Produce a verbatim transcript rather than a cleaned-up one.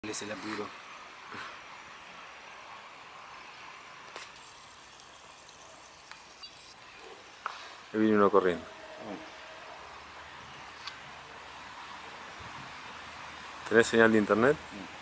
Es el apuro. Ahí viene uno corriendo. ¿Tenés señal de internet? No.